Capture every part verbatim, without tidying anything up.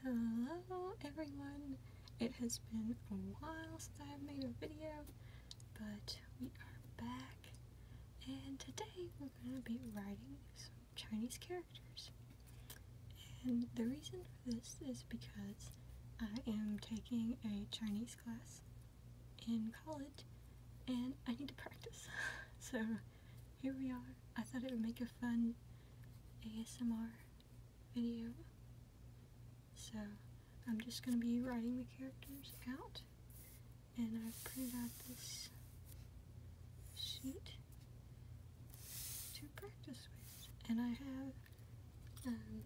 Hello everyone! It has been a while since I have made a video, but we are back, and today we're going to be writing some Chinese characters. And the reason for this is because I am taking a Chinese class in college, and I need to practice. So here we are. I thought it would make a fun A S M R video. So I'm just going to be writing the characters out, and I've printed out this sheet to practice with, and I have um,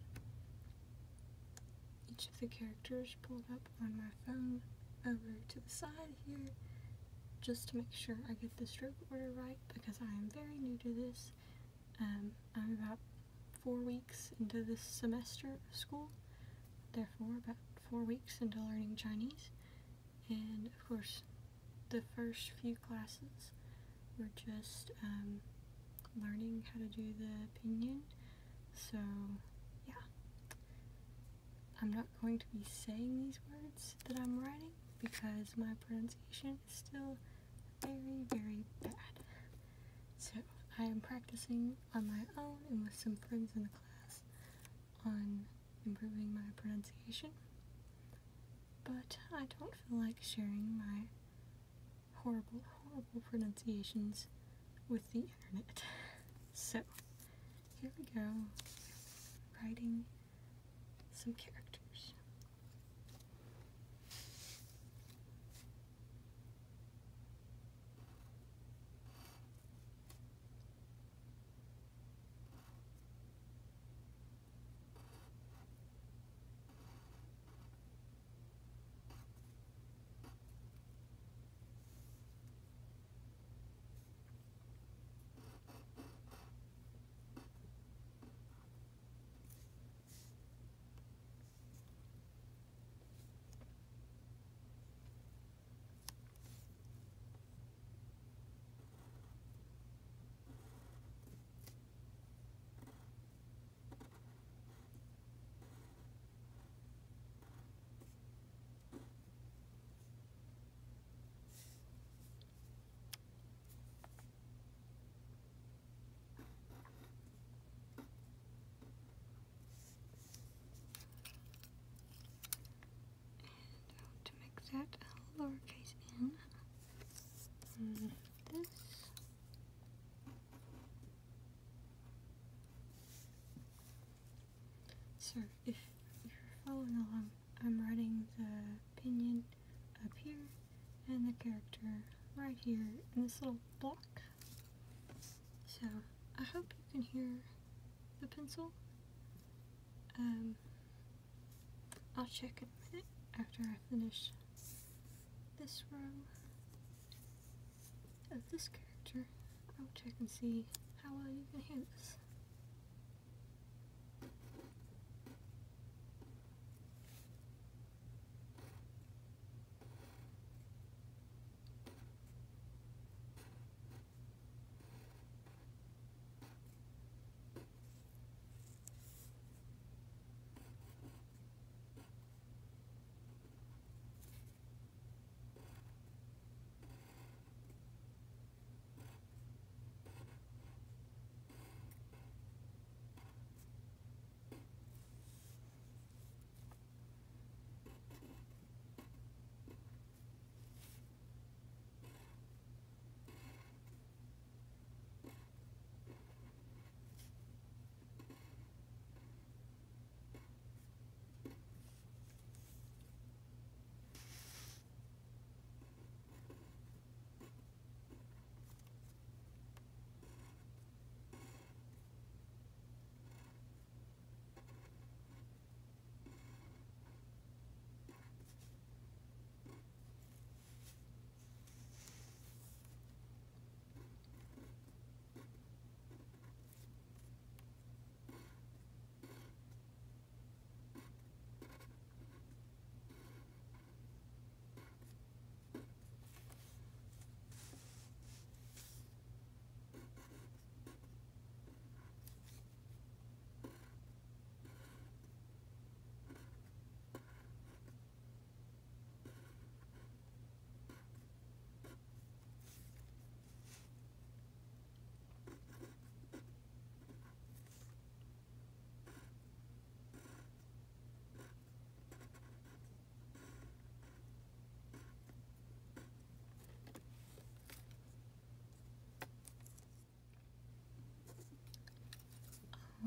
each of the characters pulled up on my phone over to the side here, just to make sure I get the stroke order right, because I am very new to this. Um, I'm about four weeks into this semester of school, therefore about four weeks into learning Chinese, and of course the first few classes were just um, learning how to do the pinyin, so yeah. I'm not going to be saying these words that I'm writing because my pronunciation is still very, very bad. So I am practicing on my own and with some friends in the class on improving my pronunciation, but I don't feel like sharing my horrible, horrible pronunciations with the internet. So here we go, writing some characters. That lowercase n, and this, so if you're following along, I'm writing the pinyin up here and the character right here in this little block. So I hope you can hear the pencil. Um, I'll check in a minute after I finish this row of this character. I'll check and see how well you can hear this.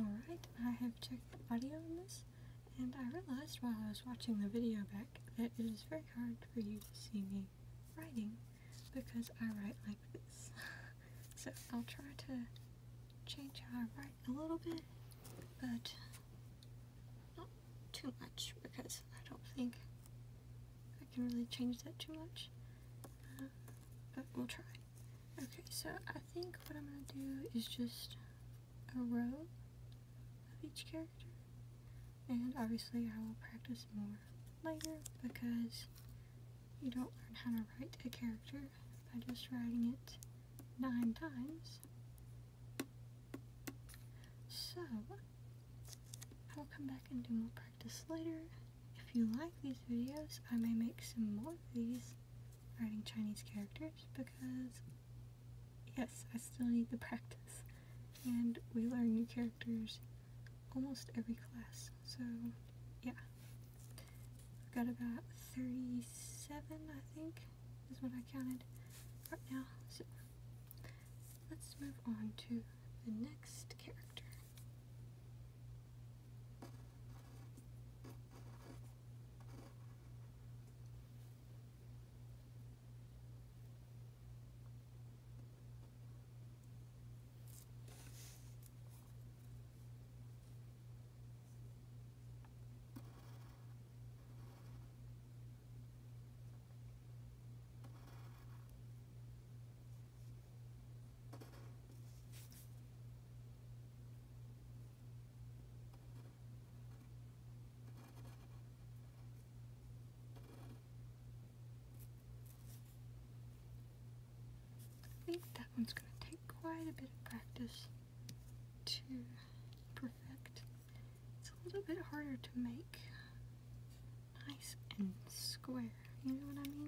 Alright, I have checked the audio on this, and I realized while I was watching the video back that it is very hard for you to see me writing because I write like this. So I'll try to change how I write a little bit, but not too much because I don't think I can really change that too much, uh, but we'll try. Okay, so I think what I'm going to do is just a row of each character, and obviously I will practice more later because you don't learn how to write a character by just writing it nine times. So I will come back and do more practice later. If you like these videos, I may make some more of these writing Chinese characters because yes, I still need the practice, and we learn new characters almost every class, so yeah. I've got about thirty-seven, I think, is what I counted right now, so let's move on to the next character. I think that one's going to take quite a bit of practice to perfect. It's a little bit harder to make nice and square, you know what I mean?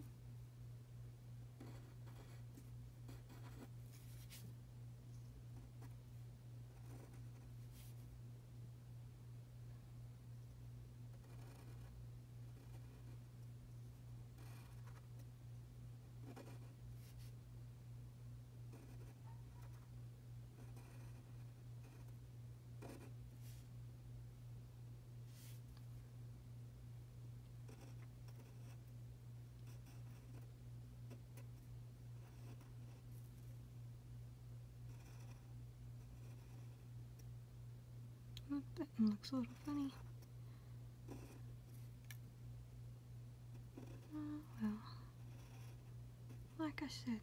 Oh, that one looks a little funny. Oh, well. Like I said,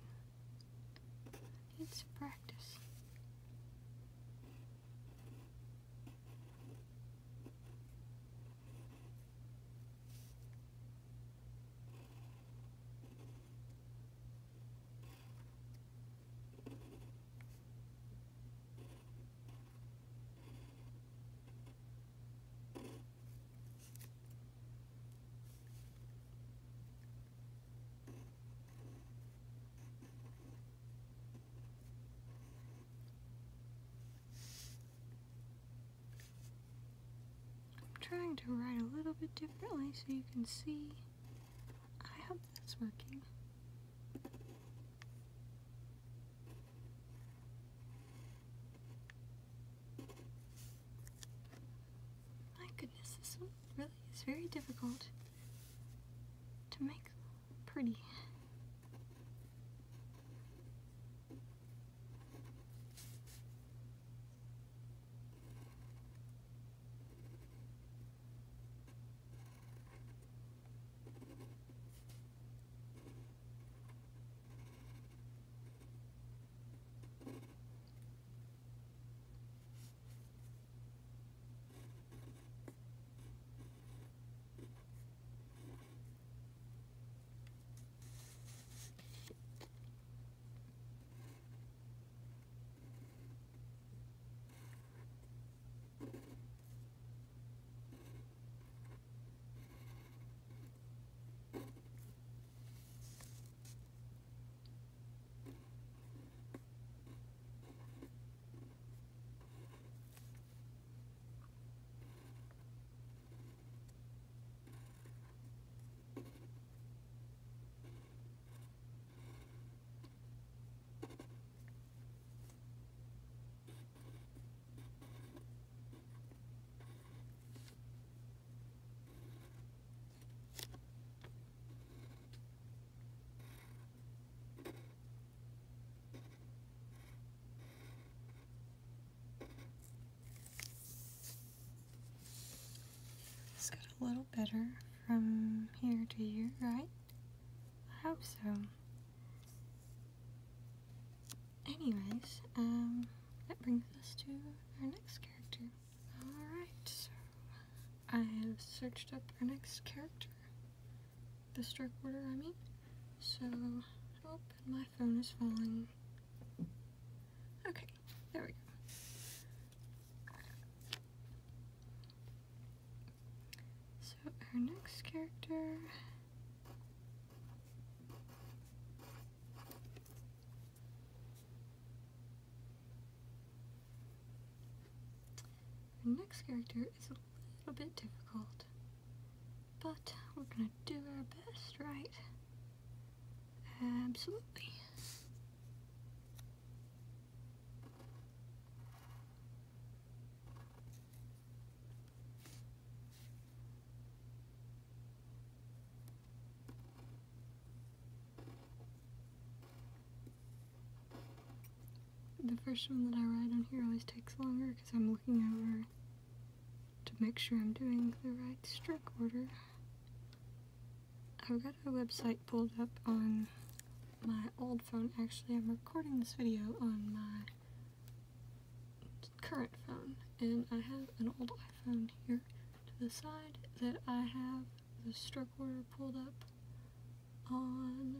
it's practice. Trying to write a little bit differently so you can see. I hope that's working. My goodness, this one really is very difficult to make pretty. this got a little better from here to here, right? I hope so. Anyways, um, that brings us to our next character. Alright, so I have searched up our next character. The stroke order, I mean. So, oh, my phone is falling. Okay, there we go. So, our next character. Our next character is a little bit difficult, but we're gonna do our best, right? Absolutely. The first one that I write on here always takes longer because I'm looking over to make sure I'm doing the right stroke order. I've got a website pulled up on my old phone. Actually, I'm recording this video on my current phone, and I have an old iPhone here to the side that I have the stroke order pulled up on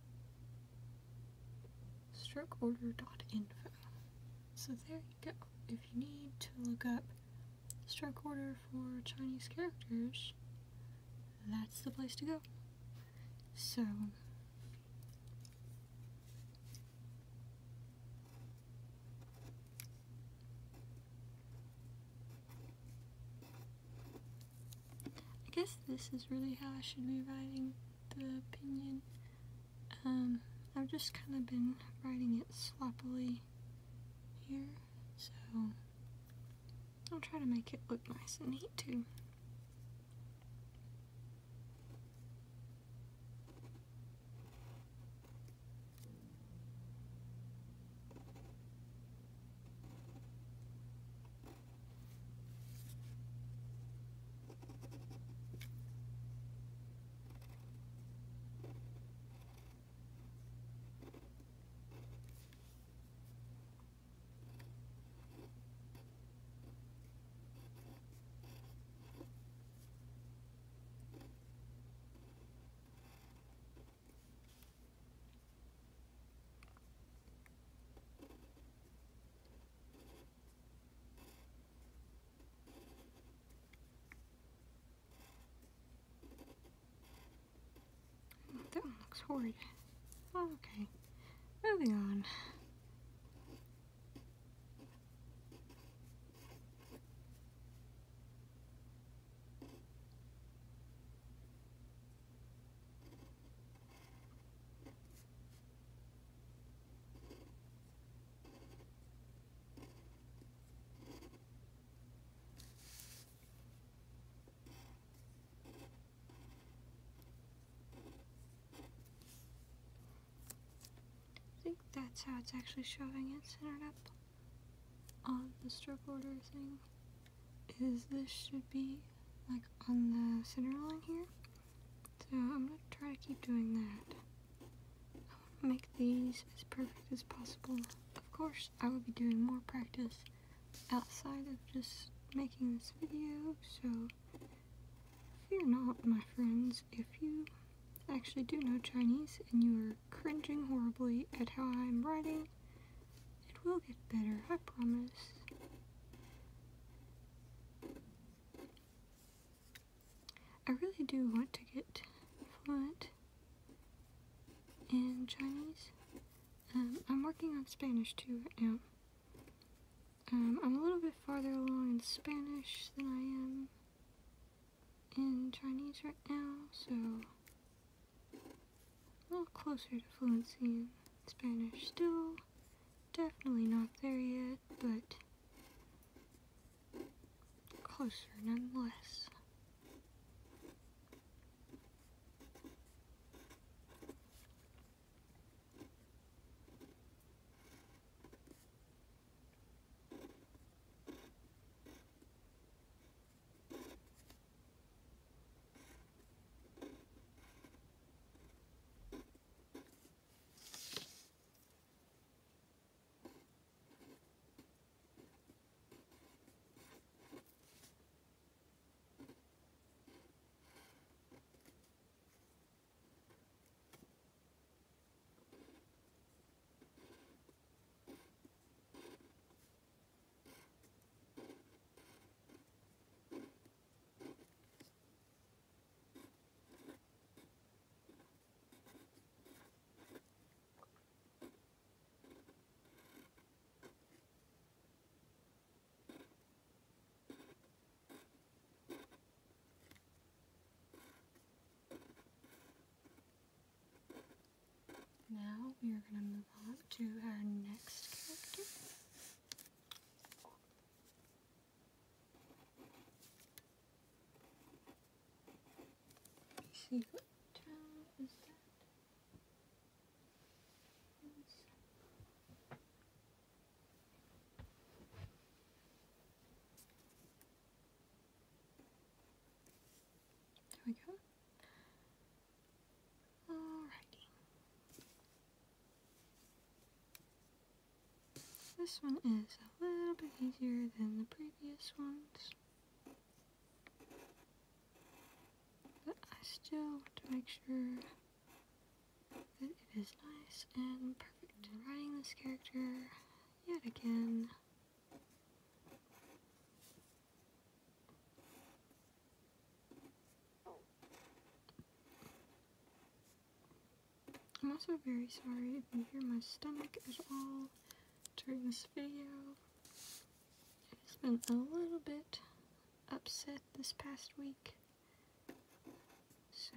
stroke order dot info. So there you go. If you need to look up stroke order for Chinese characters, that's the place to go. So, I guess this is really how I should be writing the opinion. Um, I've just kind of been writing it sloppily here, so I'll try to make it look nice and neat too. That one looks horrid. Oh, okay, moving on. I think that's how it's actually showing it centered up on the stroke order thing. Is this should be like on the center line here. So I'm going to try to keep doing that. I want to make these as perfect as possible. Of course, I will be doing more practice outside of just making this video, so fear not, my friends. If you actually do know Chinese and you are cringing horribly at how I'm writing, it will get better, I promise. I really do want to get fluent in Chinese. Um, I'm working on Spanish too right now. Um, I'm a little bit farther along in Spanish than I am in Chinese right now, so a little closer to fluency in Spanish. Still definitely not there yet, but closer nonetheless. we're going to move on to our next character. Let's see, what town is that? There we go. Alrighty. This one is a little bit easier than the previous ones, but I still want to make sure that it is nice and perfect. Writing this character yet again. I'm also very sorry if you hear my stomach at all during this video. It's been a little bit upset this past week, so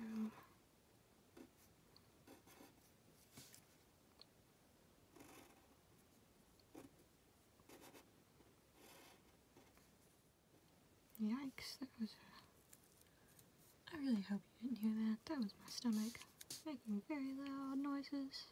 yikes, that was a... I really hope you didn't hear that. That was my stomach making very loud noises.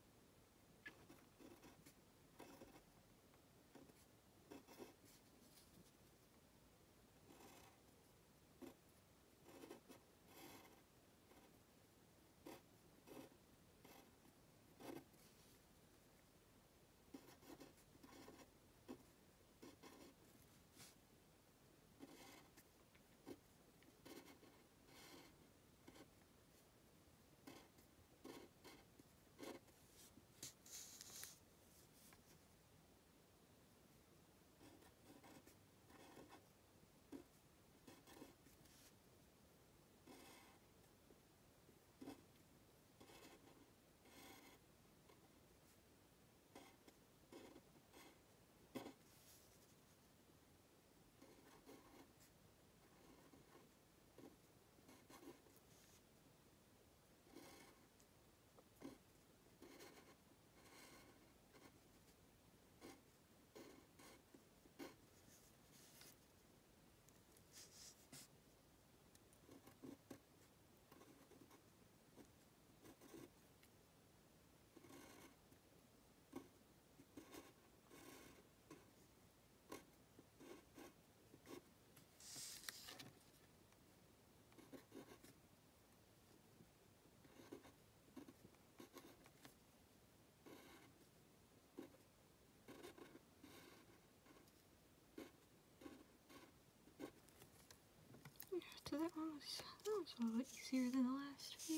So that one was, that was a little easier than the last few.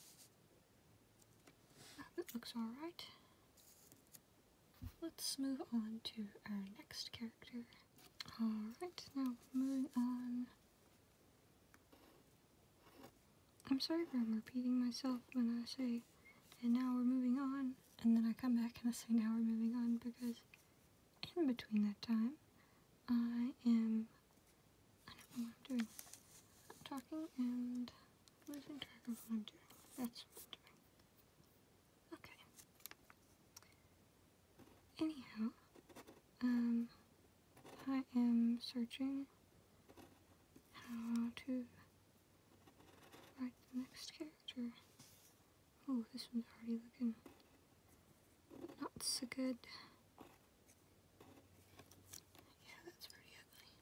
That looks alright. Let's move on to our next character. Alright, now moving on. I'm sorry if I'm repeating myself when I say, and now we're moving on, and then I come back and I say, now we're moving on, because in between that time, I am, I don't know what I'm doing. Talking and losing track of what I'm doing. That's what I'm doing. Okay. Anyhow, um, I am searching how to write the next character. Oh, this one's already looking not so good. Yeah, that's pretty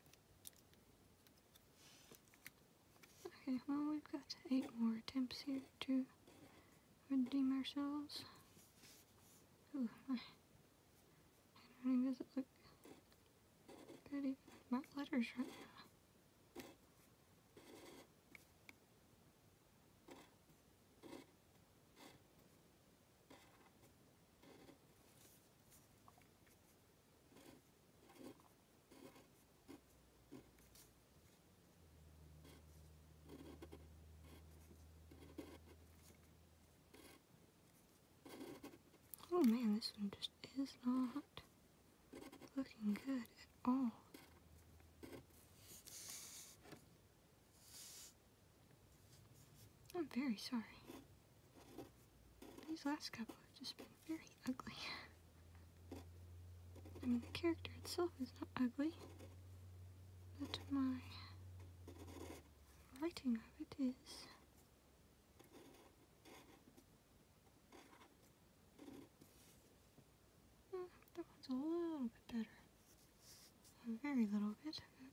ugly. Okay, well, we've got eight more attempts here to redeem ourselves. Ooh, my handwriting doesn't look good even with my letters right now. Oh man, this one just is not looking good at all. I'm very sorry. These last couple of just been very ugly. I mean, the character itself is not ugly, but my writing of it is. Hmm, that one's a little bit better. A very little bit.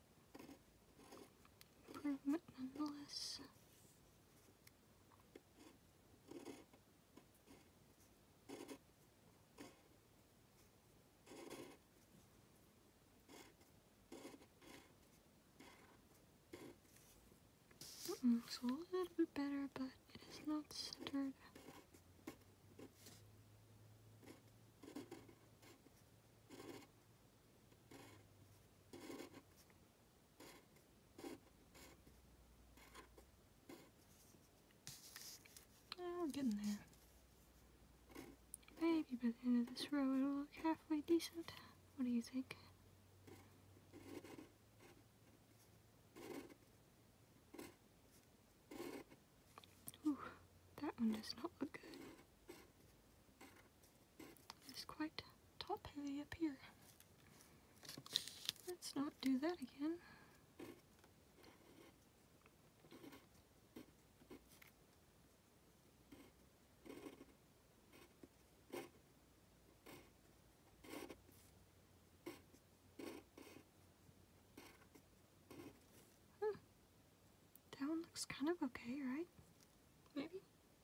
Improvement nonetheless. Looks a little bit better, but it is not centered. Oh, we're getting there. Maybe by the end of this row it'll look halfway decent. What do you think? Ooh, that one does not look good. It's quite top heavy up here. Let's not do that again. Hmm. That one looks kind of okay, right? Maybe?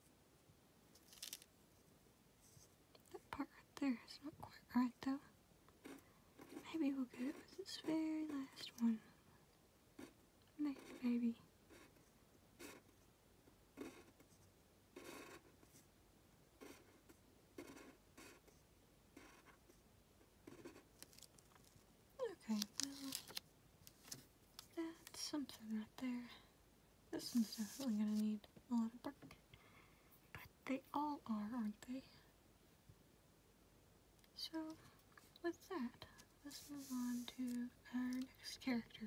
That part right there is not quite right, though. Maybe we'll get it with this very last one. Maybe, maybe. Okay, well, that's something right there. This one's definitely gonna need a lot of work. But they all are, aren't they? So, with that, let's move on to our next character.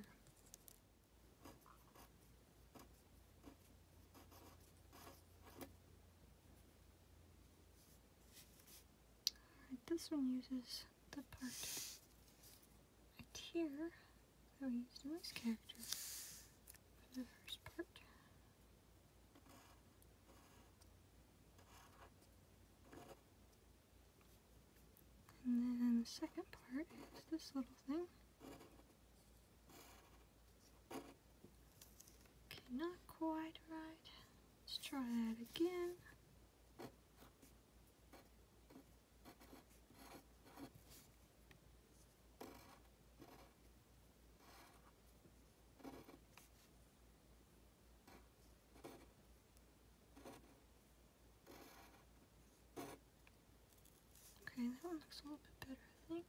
Alright, this one uses the part right here that we used in this character for the first part. And then the second part is this little thing. Okay, not quite right. Let's try that again. Okay, that one looks a little bit better, I think.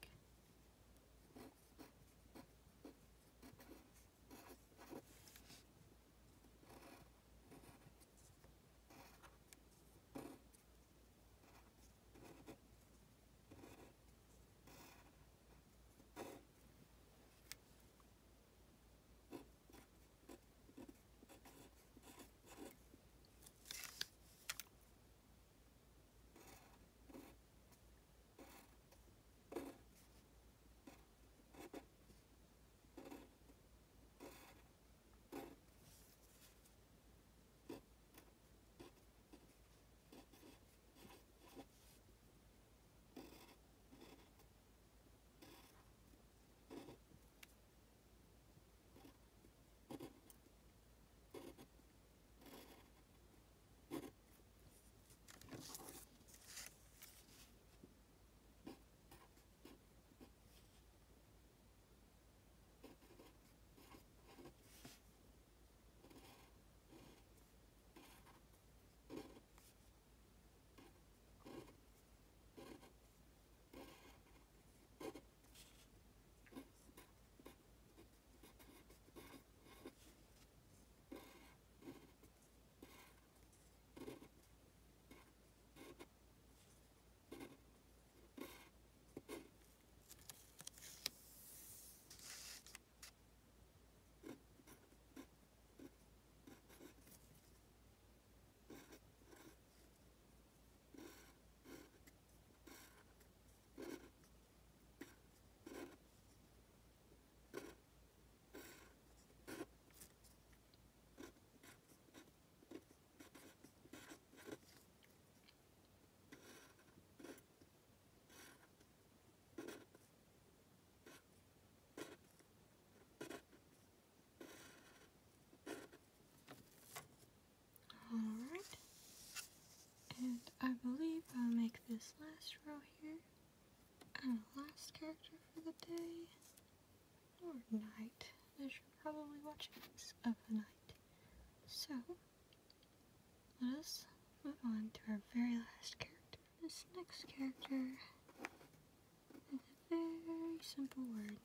this last row here. Our last character for the day, or night, as you're probably watching this, of the night. So, let us move on to our very last character. This next character is a very simple word,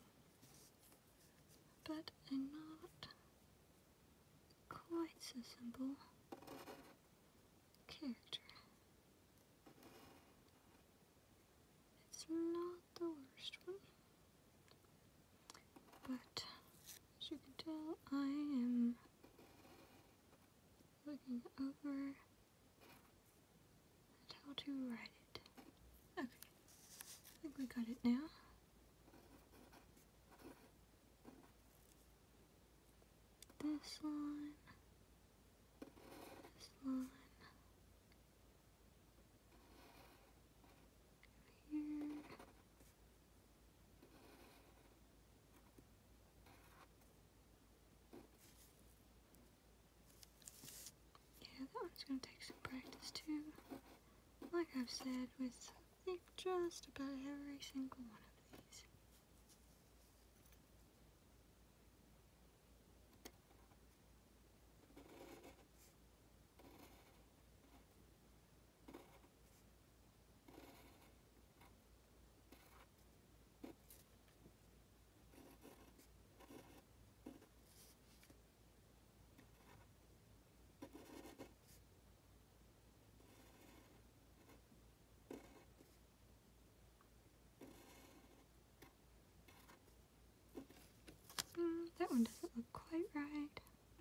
but a not quite so simple character. It's not the worst one, but as you can tell, I am looking over at how to write it. Okay, I think we got it now. This line, this line, here, yeah, that one's going to take some practice too. Like I've said, with I think just about every single one of these. Mm, that one doesn't look quite right.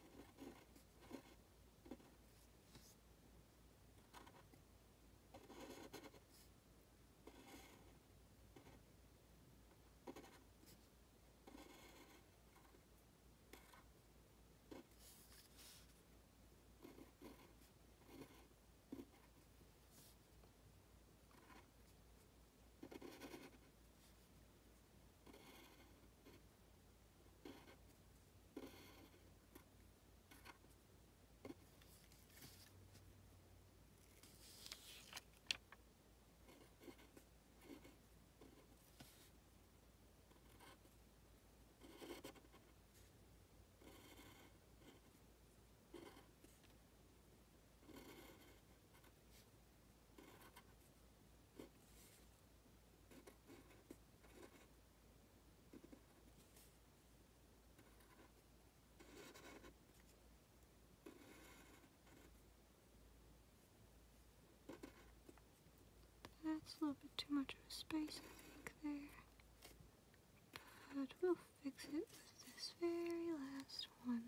That's a little bit too much of a space, I think, there. But we'll fix it with this very last one.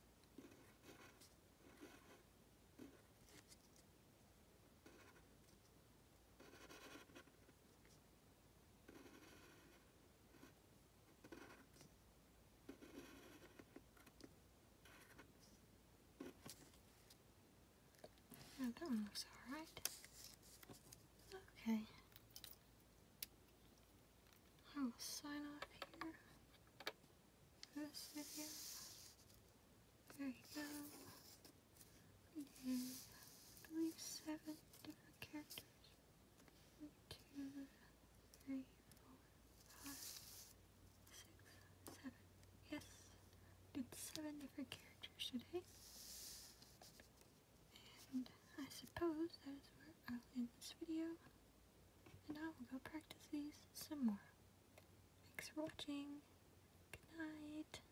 Now that one looks alright. Okay. I will sign off here for this video. There you go. We have, I believe, seven different characters. One, two, three, four, five, six, seven. Yes, did seven different characters today. And I suppose that is where I'll end this video. And I will go practice these some more. Thanks for watching. Good night.